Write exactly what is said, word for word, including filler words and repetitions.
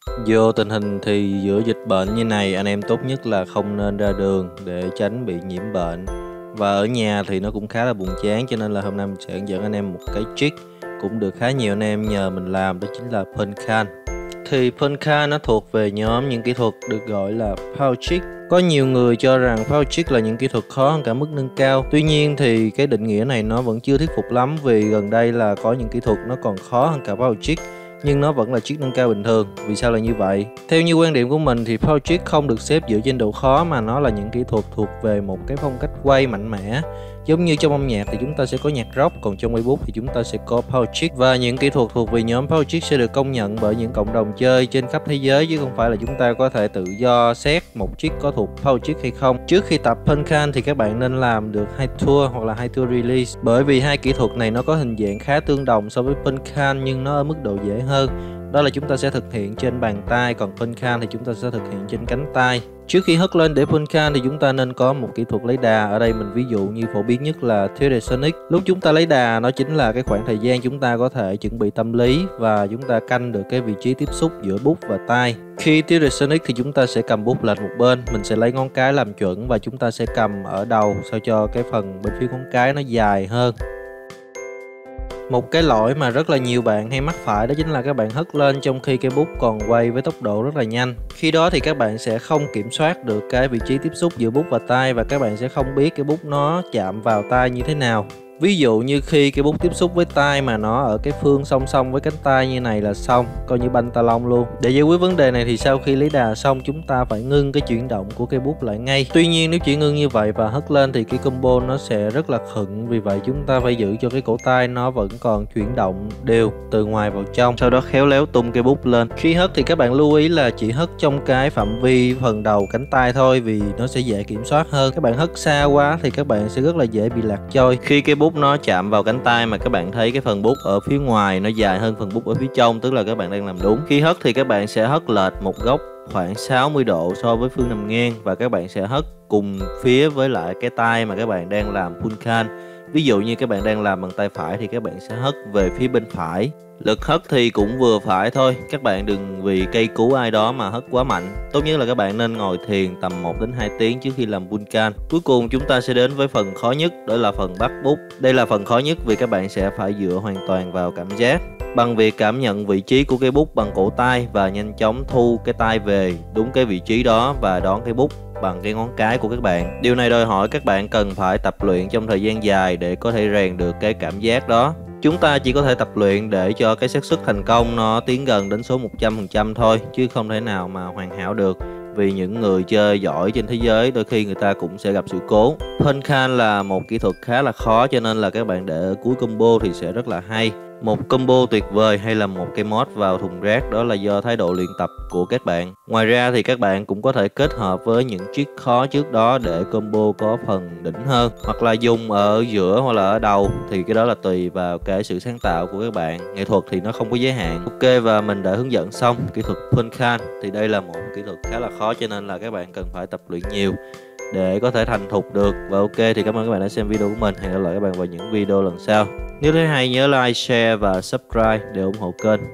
Vô tình hình thì giữa dịch bệnh như này, anh em tốt nhất là không nên ra đường để tránh bị nhiễm bệnh. Và ở nhà thì nó cũng khá là buồn chán, cho nên là hôm nay mình sẽ hướng dẫn anh em một cái trick cũng được khá nhiều anh em nhờ mình làm, đó chính là punch can. Thì punch can nó thuộc về nhóm những kỹ thuật được gọi là power trick. Có nhiều người cho rằng power trick là những kỹ thuật khó hơn cả mức nâng cao. Tuy nhiên thì cái định nghĩa này nó vẫn chưa thuyết phục lắm, vì gần đây là có những kỹ thuật nó còn khó hơn cả power trick, nhưng nó vẫn là trick nâng cao bình thường. Vì sao là như vậy? Theo như quan điểm của mình thì power trick không được xếp dựa trên độ khó, mà nó là những kỹ thuật thuộc về một cái phong cách quay mạnh mẽ. Giống như trong âm nhạc thì chúng ta sẽ có nhạc rock, còn trong quay bút thì chúng ta sẽ có power trick. Và những kỹ thuật thuộc về nhóm power trick sẽ được công nhận bởi những cộng đồng chơi trên khắp thế giới, chứ không phải là chúng ta có thể tự do xét một trick có thuộc power trick hay không. Trước khi tập punch can thì các bạn nên làm được hai tour hoặc là hai tour release, bởi vì hai kỹ thuật này nó có hình dạng khá tương đồng so với punch can, nhưng nó ở mức độ dễ hơn. Đó là chúng ta sẽ thực hiện trên bàn tay, còn punch can thì chúng ta sẽ thực hiện trên cánh tay. Trước khi hất lên để punch can thì chúng ta nên có một kỹ thuật lấy đà. Ở đây mình ví dụ như phổ biến nhất là Tilde Sonic. Lúc chúng ta lấy đà, nó chính là cái khoảng thời gian chúng ta có thể chuẩn bị tâm lý và chúng ta canh được cái vị trí tiếp xúc giữa bút và tay. Khi Tilde Sonic thì chúng ta sẽ cầm bút lệch một bên, mình sẽ lấy ngón cái làm chuẩn và chúng ta sẽ cầm ở đầu sao cho cái phần bên phía ngón cái nó dài hơn. Một cái lỗi mà rất là nhiều bạn hay mắc phải đó chính là các bạn hất lên trong khi cây bút còn quay với tốc độ rất là nhanh. Khi đó thì các bạn sẽ không kiểm soát được cái vị trí tiếp xúc giữa bút và tay, và các bạn sẽ không biết cái bút nó chạm vào tay như thế nào. Ví dụ như khi cái bút tiếp xúc với tay mà nó ở cái phương song song với cánh tay như này là xong, coi như banh ta lông luôn. Để giải quyết vấn đề này thì sau khi lấy đà xong, chúng ta phải ngưng cái chuyển động của cây bút lại ngay. Tuy nhiên nếu chỉ ngưng như vậy và hất lên thì cái combo nó sẽ rất là khựng, vì vậy chúng ta phải giữ cho cái cổ tay nó vẫn còn chuyển động đều từ ngoài vào trong, sau đó khéo léo tung cây bút lên. Khi hất thì các bạn lưu ý là chỉ hất trong cái phạm vi phần đầu cánh tay thôi, vì nó sẽ dễ kiểm soát hơn. Các bạn hất xa quá thì các bạn sẽ rất là dễ bị lạc trôi. Khi cây bút nó chạm vào cánh tay mà các bạn thấy cái phần bút ở phía ngoài nó dài hơn phần bút ở phía trong, tức là các bạn đang làm đúng. Khi hất thì các bạn sẽ hất lệch một góc khoảng sáu mươi độ so với phương nằm ngang, và các bạn sẽ hất cùng phía với lại cái tay mà các bạn đang làm punch can. Ví dụ như các bạn đang làm bằng tay phải thì các bạn sẽ hất về phía bên phải. Lực hất thì cũng vừa phải thôi, các bạn đừng vì cây cứu ai đó mà hất quá mạnh. Tốt nhất là các bạn nên ngồi thiền tầm một đến hai tiếng trước khi làm punch can. Cuối cùng chúng ta sẽ đến với phần khó nhất, đó là phần bắt bút. Đây là phần khó nhất vì các bạn sẽ phải dựa hoàn toàn vào cảm giác, bằng việc cảm nhận vị trí của cây bút bằng cổ tay và nhanh chóng thu cái tay về đúng cái vị trí đó và đón cây bút bằng cái ngón cái của các bạn. Điều này đòi hỏi các bạn cần phải tập luyện trong thời gian dài để có thể rèn được cái cảm giác đó. Chúng ta chỉ có thể tập luyện để cho cái xác suất thành công nó tiến gần đến số một trăm phần trăm thôi, chứ không thể nào mà hoàn hảo được. Vì những người chơi giỏi trên thế giới đôi khi người ta cũng sẽ gặp sự cố. Punch can là một kỹ thuật khá là khó, cho nên là các bạn để ở cuối combo thì sẽ rất là hay. Một combo tuyệt vời hay là một cái mod vào thùng rác, đó là do thái độ luyện tập của các bạn. Ngoài ra thì các bạn cũng có thể kết hợp với những trick khó trước đó để combo có phần đỉnh hơn, hoặc là dùng ở giữa hoặc là ở đầu, thì cái đó là tùy vào cái sự sáng tạo của các bạn. Nghệ thuật thì nó không có giới hạn. Ok, và mình đã hướng dẫn xong kỹ thuật punch can. Thì đây là một kỹ thuật khá là khó, cho nên là các bạn cần phải tập luyện nhiều để có thể thành thục được. Và ok, thì cảm ơn các bạn đã xem video của mình. Hẹn gặp lại các bạn vào những video lần sau. Nếu thấy hay nhớ like, share và subscribe để ủng hộ kênh.